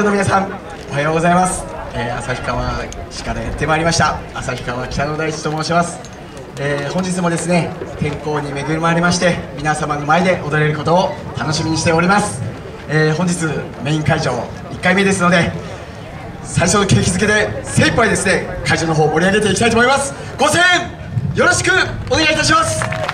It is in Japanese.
の皆さん、おはようございます。旭川市からやってまいりました旭川北の大地と申します。本日もですね、天候に恵まれまして皆様の前で踊れることを楽しみにしております。本日メイン会場1回目ですので、最初の景気づけで精一杯ですね、会場の方を盛り上げていきたいと思います。ご声援よろしくお願いいたします。